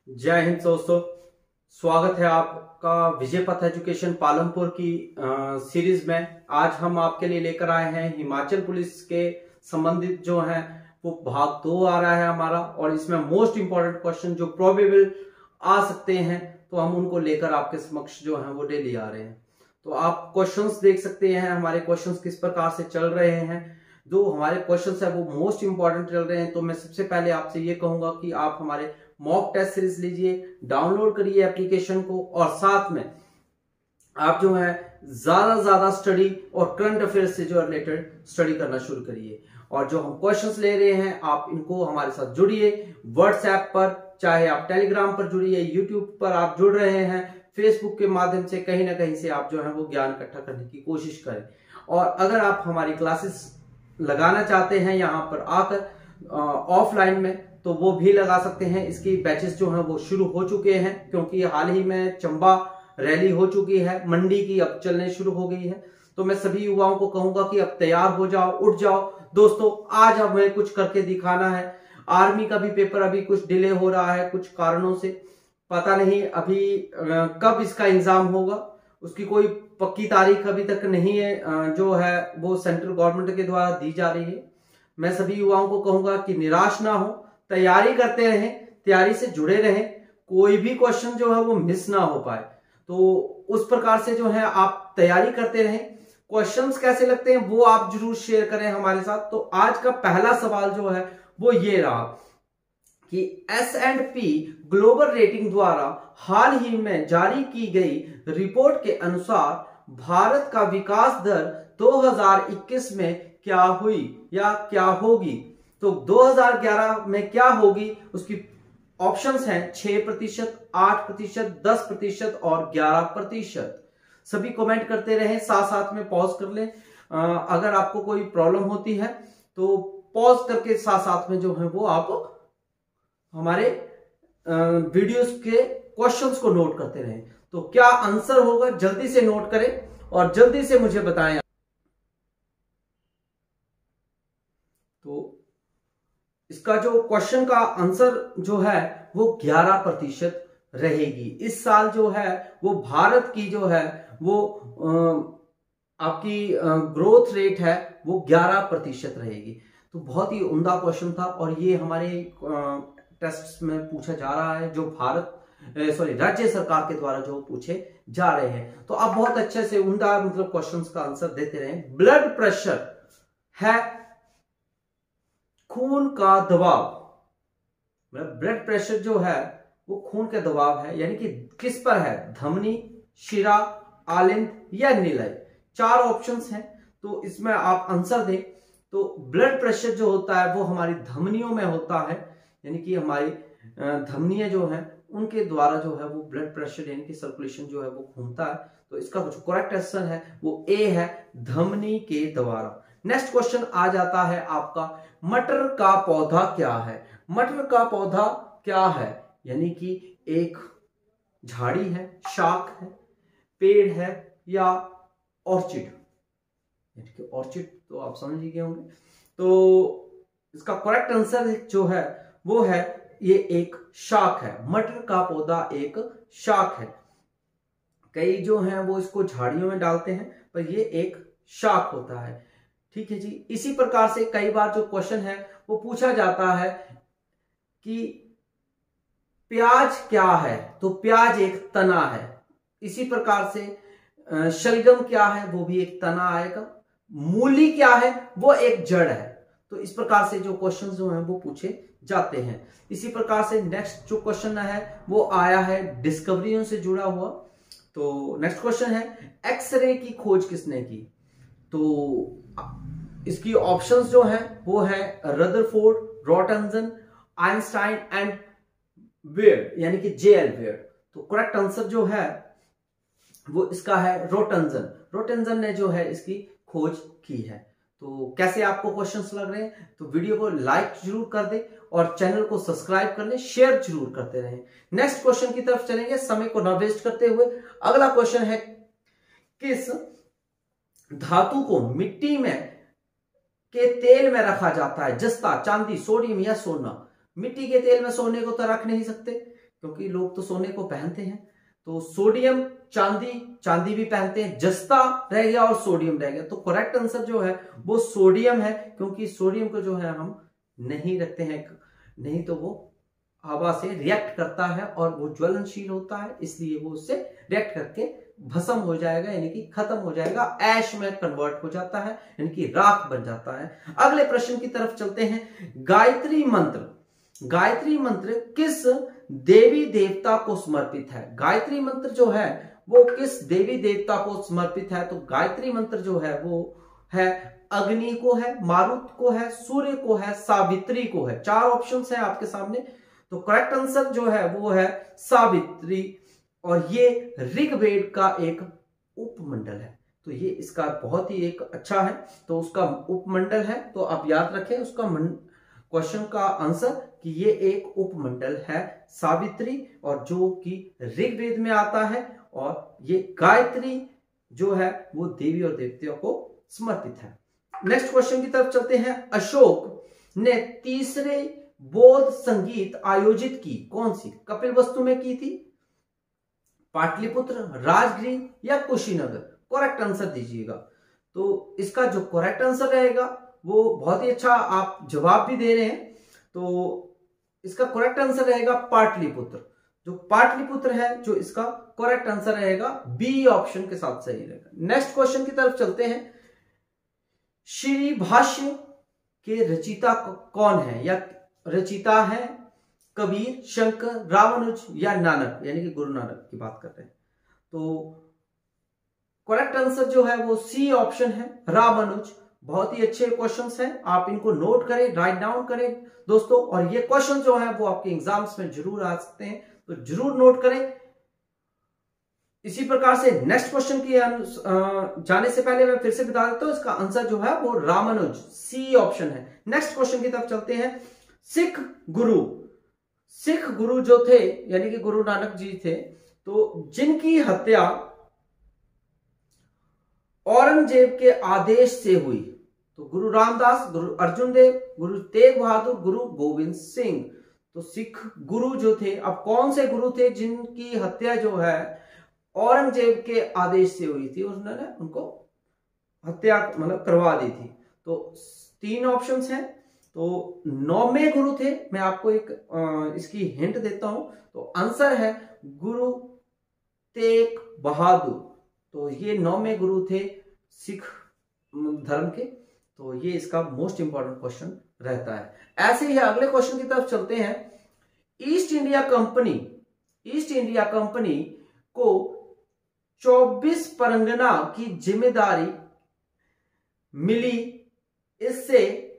जय हिंद दोस्तों, स्वागत है आपका विजय पथ एजुकेशन पालमपुर की सीरीज में। आज हम आपके लिए लेकर आए हैं हिमाचल पुलिस के संबंधित जो है वो भाग 2 आ रहा है हमारा, और इसमें मोस्ट इंपॉर्टेंट क्वेश्चन जो प्रोबेबल आ सकते हैं तो हम उनको लेकर आपके समक्ष जो है वो डेली आ रहे हैं। तो आप क्वेश्चंस देख सकते हैं हमारे क्वेश्चंस किस प्रकार से चल रहे हैं। जो हमारे क्वेश्चंस है वो मोस्ट इंपॉर्टेंट चल रहे हैं। तो मैं सबसे पहले आपसे ये कहूंगा कि आप हमारे मॉक टेस्ट सीरीज लीजिए, डाउनलोड करिए एप्लीकेशन को, और साथ में आप जो है ज्यादा स्टडी और करंट अफेयर्स से जो रिलेटेड स्टडी करना शुरू करिए। और जो हम क्वेश्चंस ले रहे हैं आप इनको हमारे साथ जुड़िए, व्हाट्सएप पर, चाहे आप टेलीग्राम पर जुड़िए, यूट्यूब पर आप जुड़ रहे हैं, फेसबुक के माध्यम से कहीं ना कहीं से आप जो है वो ज्ञान इकट्ठा करने की कोशिश करें। और अगर आप हमारी क्लासेस लगाना चाहते हैं यहाँ पर आकर ऑफलाइन में, तो वो भी लगा सकते हैं। इसकी बैचेस जो हैं वो शुरू हो चुके हैं, क्योंकि हाल ही में चंबा रैली हो चुकी है, मंडी की अब चलने शुरू हो गई है। तो मैं सभी युवाओं को कहूंगा कि अब तैयार हो जाओ, उठ जाओ दोस्तों, आज हमें कुछ करके दिखाना है। आर्मी का भी पेपर अभी कुछ डिले हो रहा है कुछ कारणों से, पता नहीं अभी कब इसका एग्जाम होगा, उसकी कोई पक्की तारीख अभी तक नहीं है जो है वो सेंट्रल गवर्नमेंट के द्वारा दी जा रही है। मैं सभी युवाओं को कहूंगा कि निराश ना हो, तैयारी करते रहें, तैयारी से जुड़े रहें, कोई भी क्वेश्चन जो है वो मिस ना हो पाए। तो उस प्रकार से जो है आप तैयारी करते रहें। क्वेश्चंस कैसे लगते हैं वो आप जरूर शेयर करें हमारे साथ। तो आज का पहला सवाल जो है वो ये रहा कि S&P ग्लोबल रेटिंग द्वारा हाल ही में जारी की गई रिपोर्ट के अनुसार भारत का विकास दर 2021 में क्या हुई या क्या होगी। तो 2011 में क्या होगी, उसकी ऑप्शंस हैं 6%, 8%, 10% और 11%। सभी कमेंट करते रहें, साथ साथ में पॉज कर लें। अगर आपको कोई प्रॉब्लम होती है तो पॉज करके साथ साथ में जो है वो आप हमारे वीडियोस के क्वेश्चंस को नोट करते रहें। तो क्या आंसर होगा जल्दी से नोट करें और जल्दी से मुझे बताएं। तो इसका जो क्वेश्चन का आंसर जो है वो 11% रहेगी। इस साल जो है वो भारत की जो है वो आपकी ग्रोथ रेट है वो 11% रहेगी। तो बहुत ही उम्दा क्वेश्चन था, और ये हमारे टेस्ट में पूछा जा रहा है, जो राज्य सरकार के द्वारा जो पूछे जा रहे हैं। तो आप बहुत अच्छे से उम्दा मतलब क्वेश्चंस का आंसर देते रहें। ब्लड प्रेशर है खून का दबाव, मतलब ब्लड प्रेशर जो है वो खून का दबाव है, यानी कि किस पर है, धमनी, शिरा, आलिंद या निलय। 4 ऑप्शंस हैं, तो इसमें आप आंसर दें। तो ब्लड प्रेशर जो होता है वो हमारी धमनियों में होता है, यानी कि हमारी धमनियां जो हैं उनके द्वारा जो है वो ब्लड प्रेशर यानी कि सर्कुलेशन जो है वो घूमता है। तो इसका जो करेक्ट आंसर है वो ए है, धमनी के द्वारा। नेक्स्ट क्वेश्चन आ जाता है आपका, मटर का पौधा क्या है। मटर का पौधा क्या है, यानी कि एक झाड़ी है, शाख है, पेड़ है या ऑर्चिड। यानी कि ऑर्चिड तो आप समझ ही गए होंगे। तो इसका करेक्ट आंसर जो है वो है ये एक शाख है। मटर का पौधा एक शाख है। कई जो हैं वो इसको झाड़ियों में डालते हैं, पर ये एक शाख होता है। ठीक है जी। इसी प्रकार से कई बार जो क्वेश्चन है वो पूछा जाता है कि प्याज क्या है, तो प्याज एक तना है। इसी प्रकार से शलगम क्या है, वो भी एक तना आएगा। मूली क्या है, वो एक जड़ है। तो इस प्रकार से जो क्वेश्चन जो हैं वो पूछे जाते हैं। इसी प्रकार से नेक्स्ट जो क्वेश्चन है वो आया है डिस्कवरियों से जुड़ा हुआ। तो नेक्स्ट क्वेश्चन है, एक्सरे की खोज किसने की। तो इसकी ऑप्शंस जो हैं वो है Rutherford, Roentgen, Einstein and Weir, यानी कि JL वेयर। तो करेक्ट आंसर जो है वो इसका है रोटनसन। रोटनसन ने जो है इसकी खोज की है। तो कैसे आपको क्वेश्चंस लग रहे हैं, तो वीडियो को लाइक जरूर कर दें और चैनल को सब्सक्राइब कर लें, शेयर जरूर करते रहें। नेक्स्ट क्वेश्चन की तरफ चलेंगे समय को ना वेस्ट करते हुए। अगला क्वेश्चन है, किस धातु को मिट्टी में के तेल में रखा जाता है। जस्ता, चांदी, सोडियम या सोना। मिट्टी के तेल में सोने को तो रख नहीं सकते, क्योंकि लोग तो सोने को पहनते हैं। तो सोडियम, चांदी, चांदी भी पहनते हैं, जस्ता रह गया और सोडियम रह गया। तो करेक्ट आंसर जो है वो सोडियम है, क्योंकि सोडियम को जो है हम नहीं रखते हैं, नहीं तो वो हवा से रिएक्ट करता है और वो ज्वलनशील होता है, इसलिए वो उससे रिएक्ट करके भस्म हो जाएगा, यानी कि खत्म हो जाएगा, ऐश में कन्वर्ट हो जाता है, यानी कि राख बन जाता है। अगले प्रश्न की तरफ चलते हैं। गायत्री मंत्र, गायत्री मंत्र किस देवी देवता को समर्पित है? गायत्री मंत्र जो है वो किस देवी देवता को समर्पित है? तो गायत्री मंत्र जो है वो है अग्नि को है, मारुत को है, सूर्य को है, सावित्री को है। 4 ऑप्शंस हैं आपके सामने। तो करेक्ट आंसर जो है वो है सावित्री, और ये ऋग्वेद का एक उपमंडल है। तो ये इसका बहुत ही एक अच्छा है, तो उसका उपमंडल है, तो आप याद रखें उसका क्वेश्चन का आंसर कि ये एक उपमंडल है सावित्री, और जो कि ऋग्वेद में आता है, और ये गायत्री जो है वो देवी और देवताओं को समर्पित है। नेक्स्ट क्वेश्चन की तरफ चलते हैं। अशोक ने तीसरे बौद्ध संगीत आयोजित की कौन सी? कपिलवस्तु में की थी, पाटलिपुत्र, राजगृह या कुशीनगर? करेक्ट आंसर दीजिएगा। तो इसका जो करेक्ट आंसर रहेगा वो बहुत ही अच्छा, आप जवाब भी दे रहे हैं, तो इसका करेक्ट आंसर रहेगा पाटलिपुत्र। जो पाटलिपुत्र है जो इसका करेक्ट आंसर रहेगा, बी ऑप्शन के साथ सही रहेगा। नेक्स्ट क्वेश्चन की तरफ चलते हैं। श्री भाष्य के रचिता कौन है, या रचिता है कबीर, शंकर, रामानुज या नानक, यानी कि गुरु नानक की बात कर रहे हैं। तो करेक्ट आंसर जो है वो सी ऑप्शन है, रामानुज। बहुत ही अच्छे क्वेश्चंस हैं, आप इनको नोट करें, राइट डाउन करें दोस्तों, और ये क्वेश्चन जो है वो आपके एग्जाम्स में जरूर आ सकते हैं, तो जरूर नोट करें। इसी प्रकार से नेक्स्ट क्वेश्चन की जाने से पहले मैं फिर से बता देता हूं, इसका आंसर जो है वो रामानुज, सी ऑप्शन है। नेक्स्ट क्वेश्चन की तरफ चलते हैं। सिख गुरु जो थे, यानी कि गुरु नानक जी थे, तो जिनकी हत्या औरंगजेब के आदेश से हुई, तो गुरु रामदास, गुरु अर्जुन देव, गुरु तेग बहादुर, गुरु गोविंद सिंह। तो सिख गुरु जो थे, अब कौन से गुरु थे जिनकी हत्या जो है औरंगजेब के आदेश से हुई थी, उन्होंने उनको हत्या मतलब करवा दी थी? तो 3 ऑप्शंस हैं। तो 9वें गुरु थे, मैं आपको एक इसकी हिंट देता हूं, तो आंसर है गुरु तेग बहादुर। तो ये 9वें गुरु थे सिख धर्म के, तो ये इसका मोस्ट इंपॉर्टेंट क्वेश्चन रहता है। ऐसे ही अगले क्वेश्चन की तरफ चलते हैं। ईस्ट इंडिया कंपनी को 24 परगना की जिम्मेदारी मिली, इससे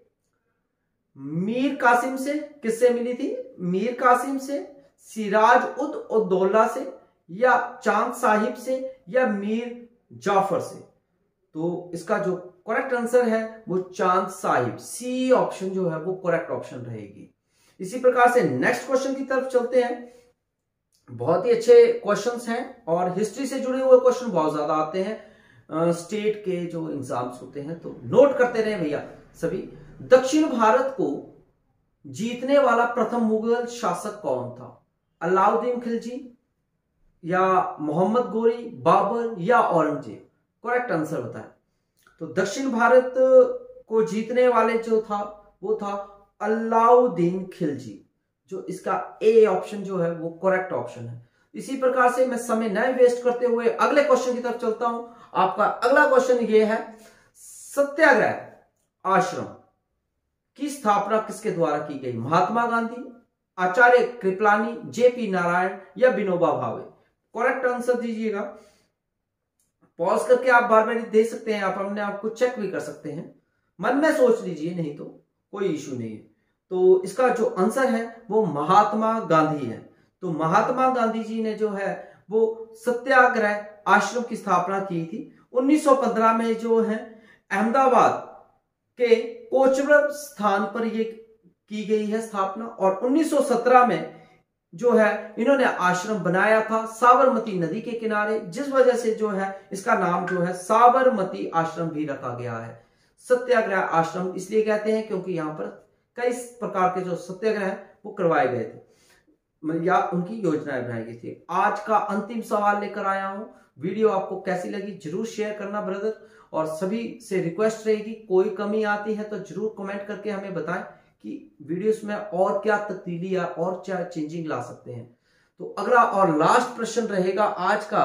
मीर कासिम से, किससे मिली थी? मीर कासिम से, सिराज उद औदौला से, या चांद साहिब से, या मीर जाफर से? तो इसका जो करेक्ट आंसर है वो चांद साहिब, सी ऑप्शन जो है वो करेक्ट ऑप्शन रहेगी। इसी प्रकार से नेक्स्ट क्वेश्चन की तरफ चलते हैं। बहुत ही अच्छे क्वेश्चंस हैं, और हिस्ट्री से जुड़े हुए क्वेश्चन बहुत ज्यादा आते हैं स्टेट के जो एग्जाम्स होते हैं, तो नोट करते रहे भैया सभी। दक्षिण भारत को जीतने वाला प्रथम मुगल शासक कौन था? अलाउद्दीन खिलजी, या मोहम्मद गोरी, बाबर, या औरंगजेब? करेक्ट आंसर बताएं। तो दक्षिण भारत को जीतने वाले जो था वो था अलाउद्दीन खिलजी, जो इसका ए ऑप्शन जो है वो करेक्ट ऑप्शन है। इसी प्रकार से मैं समय न वेस्ट करते हुए अगले क्वेश्चन की तरफ चलता हूं। आपका अगला क्वेश्चन ये है, सत्याग्रह आश्रम की स्थापना किसके द्वारा की गई? महात्मा गांधी, आचार्य कृपलानी, जेपी नारायण, या विनोबा भावे? करेक्ट आंसर दीजिएगा। पॉज करके आप बार बार दे सकते हैं, आप अपने आप को चेक भी कर सकते हैं, मन में सोच लीजिए, नहीं तो कोई इश्यू नहीं है। तो इसका जो आंसर है वो महात्मा गांधी है। तो महात्मा गांधी जी ने जो है वो सत्याग्रह आश्रम की स्थापना की थी 1915 में, जो है अहमदाबाद के कोचरब स्थान पर ये की गई है स्थापना, और 1917 में जो है इन्होंने आश्रम बनाया था साबरमती नदी के किनारे, जिस वजह से जो है इसका नाम जो है साबरमती आश्रम भी रखा गया है। सत्याग्रह आश्रम इसलिए कहते हैं क्योंकि यहां पर कई प्रकार के जो सत्याग्रह वो करवाए गए थे। या उनकी योजनाएं बनाई गई थी। आज का अंतिम सवाल लेकर आया हूं। वीडियो आपको कैसी लगी जरूर शेयर करना ब्रदर, और सभी से रिक्वेस्ट रहेगी कोई कमी आती है तो जरूर कमेंट करके हमें बताएं कि वीडियोस में और क्या तब्दीली या और क्या चेंजिंग ला सकते हैं। तो अगला और लास्ट प्रश्न रहेगा आज का,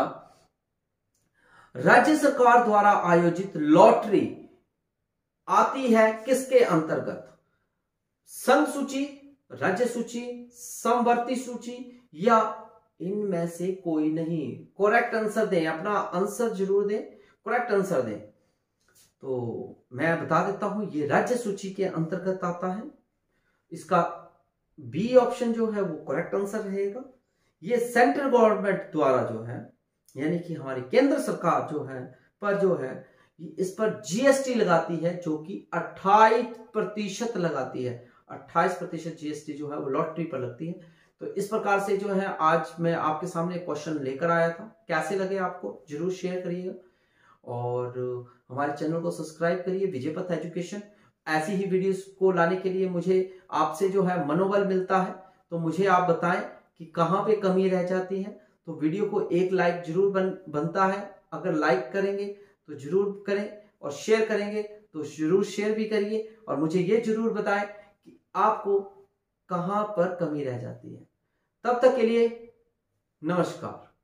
राज्य सरकार द्वारा आयोजित लॉटरी आती है किसके अंतर्गत? संघ सूची, राज्य सूची, समवर्ती सूची या इनमें से कोई नहीं? करेक्ट आंसर दें, अपना आंसर जरूर दें, करेक्ट आंसर दें। तो मैं बता देता हूं, ये राज्य सूची के अंतर्गत आता है। इसका बी ऑप्शन जो है वो करेक्ट आंसर रहेगा। ये सेंट्रल गवर्नमेंट द्वारा जो है, यानी कि हमारी केंद्र सरकार जो है इस पर जीएसटी लगाती है, जो कि 28% लगाती है। 28% जीएसटी जो है वो लॉटरी पर लगती है। तो इस प्रकार से जो है आज मैं आपके सामने क्वेश्चन लेकर आया था। कैसे लगे आपको जरूर शेयर करिएगा, और हमारे चैनल को सब्सक्राइब करिए, विजय पथ एजुकेशन। ऐसी ही वीडियोस को लाने के लिए मुझे आपसे जो है मनोबल मिलता है। तो मुझे आप बताएं कि कहां पे कमी रह जाती है। तो वीडियो को एक लाइक जरूर बनता है। अगर लाइक करेंगे तो जरूर करें, और शेयर करेंगे तो जरूर शेयर भी करिए, और मुझे ये जरूर बताएं कि आपको कहां पर कमी रह जाती है। तब तक के लिए नमस्कार।